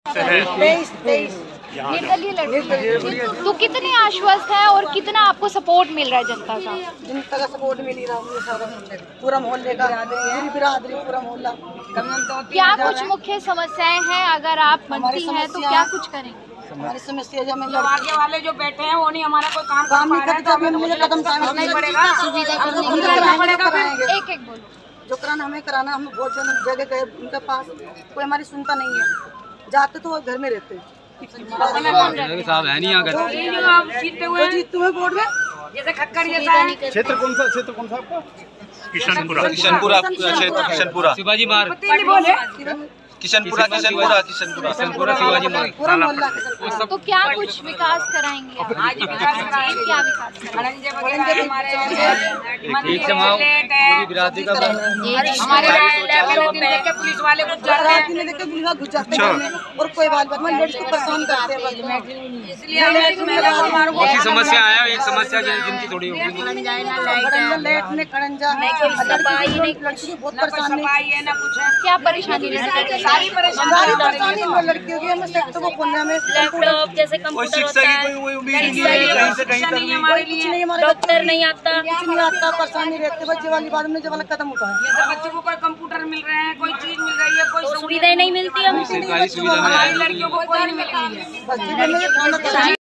23 निर्दलीय लड़की। तो कितने आश्वस्त है और कितना आपको सपोर्ट मिल रहा है जनता का? जनता का सपोर्ट मिल ही रहा है सारा पूरा मोहल्ले का बिरादरी पूरा मोहल्ला। क्या कुछ मुख्य समस्याएं हैं अगर आप मंत्री हैं तो क्या कुछ करेंगे? हमारी समस्या जो हमें आगे वाले जो बैठे हैं वो नहीं हमारा कोई काम नहीं करता, मुझे कदम नहीं पड़ेगा। एक एक बोलो। जो कराना हमें कराना, हम बहुत जगह गए उनके पास, कोई हमारी सुनता नहीं है। जाते तो वो घर में रहते साहब है नहीं यहाँ जीतते हुए वोट में जैसे खक्कर जैसा है। क्षेत्र कौन सा आपका? किशनपुरा क्षेत्र किशनपुरा शिवाजी मार्ग बोले किशनपुरा शिवाजी मार्ग पूरा मोहल्ला। तो क्या कुछ विकास कराएंगे आप? आज विकास कराएंगे। क्या विकास कराएंगे? बिरादरी का हमारे पुलिस वाले को घुस जाते हैं और कोई बात नहीं, लेडीज को परेशान करते हैं। बहुत सी समस्या है, एक समस्या जिनकी थोड़ी लेट में खड़ंजा लड़की बहुत परेशानी है ना कुछ है। क्या परेशानी है? सारी परेशानी लड़कियों की हमें सेक्टर को खोलने में लैपटॉप जैसे कंप्यूटर होता है, हमारे लिए डॉक्टर नहीं आता, कुछ नहीं आता, परेशानी रहती। बच्चे वाली बात में जब कदम उठाए, बच्चों को कोई कंप्यूटर मिल रहे हैं, कोई चीज मिल रही है, कोई सुविधाएं नहीं मिलती। सरकारी सुविधा हमारी लड़कियों को कोई नहीं मिल रही है। बच्चे